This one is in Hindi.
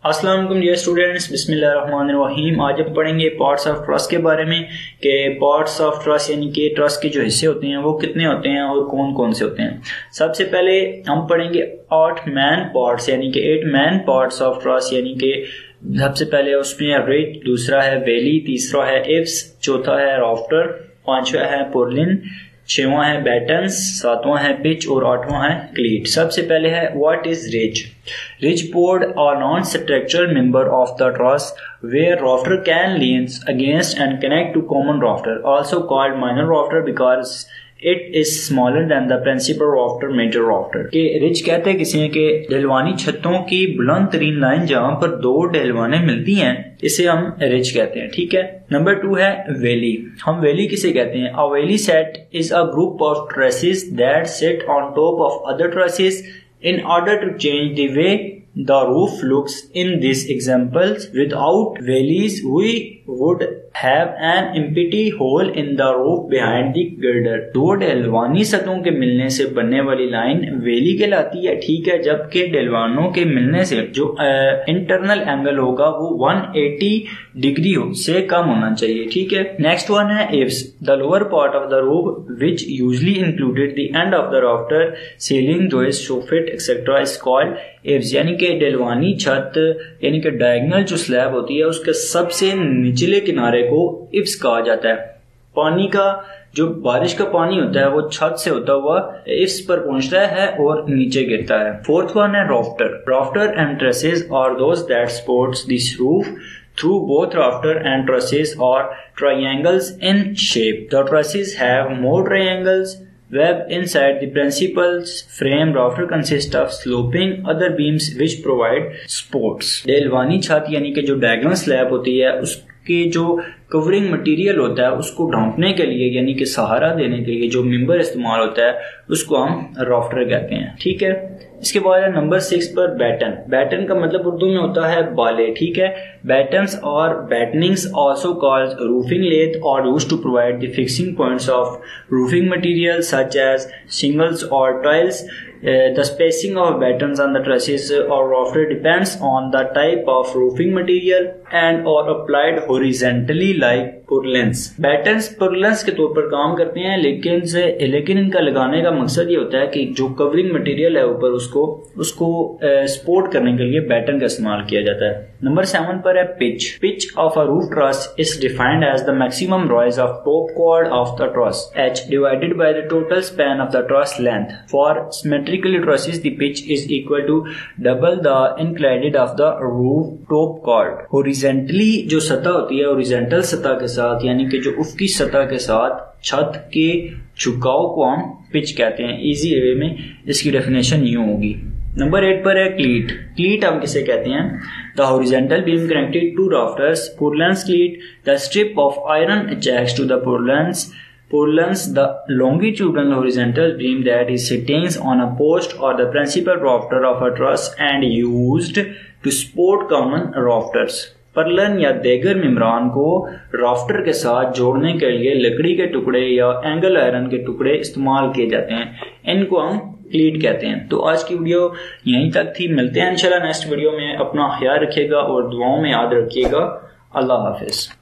अस्सलाम वालेकुम डियर स्टूडेंट्स, बिस्मिल्लाहिर्रहमानिर्रहीम। आज हम पढ़ेंगे पार्ट्स ऑफ ट्रस्ट के बारे में कि पार्ट्स ऑफ ट्रस्ट यानी कि ट्रस्ट के जो हिस्से होते हैं वो कितने होते हैं और कौन कौन से होते हैं। सबसे पहले हम पढ़ेंगे 8 मैन पार्ट्स यानी कि 8 मैन पार्ट्स ऑफ ट्रस्ट यानी कि सबसे पहले उसमें रिज, दूसरा है वैली, तीसरा है इफ्स, चौथा है राफ्टर, पांचवा है पुरलिन, छठवां है बैटन्स, सातवां है पिच और आठवां है क्लीट। सबसे पहले है what is ridge. Ridge board are non structural member of the truss where rafter can lean against and connect to common rafter, also called minor rafter because it is smaller than the principal rafter major rafter। के रिज कहते हैं किसी के ढलवानी छतों की बुलंद तरीन लाइन जहां पर दो ढलवाने मिलती हैं, इसे हम रिज कहते हैं। ठीक है। नंबर 2 है वैली। हम वैली किसे कहते हैं? A valley set is a group of trusses that sit on top of other trusses in order to change the way the roof looks. In these examples, without valleys we would have an empty hole in the roof behind the girder। दो ढलवानी सतहों के मिलने से बनने वाली लाइन वैली कहलाती है। ठीक है। जबकि ढलवानों के मिलने से जो इंटरनल एंगल होगा वो 180 डिग्री से कम होना चाहिए। ठीक है। नेक्स्ट वन है eaves. The lower part of the roof which usually included the end of the rafter, ceiling, joist, soffit et cetera is called eaves. यानी कि ढलवानी छत यानी कि डायगोनल जो स्लैब होती है उसके सबसे निचले किनारे को इफ्स कहा जाता है। पानी का जो बारिश का पानी होता है वो छत से होता हुआ इफ्स पर पहुंचता है और नीचे गिरता है। फोर्थ वन है rafter. Rafter and trusses are those that supports this roof through both rafter and trusses are triangles in shape. The trusses have more triangles webbed inside the principal frame. Rafter consists of sloping other beams which provide supports। ढलवानी छत यानी कि जो डायगोनल स्लैब होती है उसके जो कवरिंग मटेरियल होता है उसको ढांपने के लिए यानी कि सहारा देने के लिए जो मेंबर इस्तेमाल होता है उसको हम राफ्टर कहते हैं। ठीक है। इसके बाद है नंबर 6 पर बैटन। बैटन का मतलब उर्दू में होता है बाले। ठीक है। बैटन्स और battenings also called roofing lath और used to provide the fixing points of roofing material such as shingles or tiles। The spacing of battens on the trusses or rafter depends on the type of roofing material and or applied horizontally like purlins। Battens purlins के तौर पर काम करते हैं लेकिन इनका लगाने का मकसद ये होता है कि जो कवरिंग मटेरियल है ऊपर उसको सपोर्ट करने के लिए बैटन का इस्तेमाल किया जाता है। नंबर 7 पर है pitch. Pitch of a roof truss is defined as the maximum rise of top chord of the truss h divided by the total span of the truss length। For symmetrical trusses the pitch is equal to double the inclined of the roof top chord। Horizontally जो सतह होती है हॉरिजॉन्टल सतह के साथ यानी कि जो उफकी सतह के साथ छत के झुकाव को हम पिच कहते हैं। इजी वे में इसकी डेफिनेशन यूं होगी। नंबर 8 पर है क्लीट। क्लीट हम किसे कहते हैं? The horizontal beam connected to rafters, purlins cleat. The strip of iron attached to the purlins, the longitudinal horizontal beam that is sitting on a post or the principal rafter of a truss and used to support common rafters। Purlin या देगर मेम्ब्रान को राफ्टर के साथ जोड़ने के लिए लकड़ी के टुकड़े या एंगल आयरन के टुकड़े इस्तेमाल किए जाते हैं। इनको हम क्लीट कहते हैं। तो आज की वीडियो यहीं तक थी। मिलते हैं इंशाल्लाह नेक्स्ट वीडियो में। अपना ख्याल रखिएगा और दुआओं में याद रखिएगा। अल्लाह हाफिज।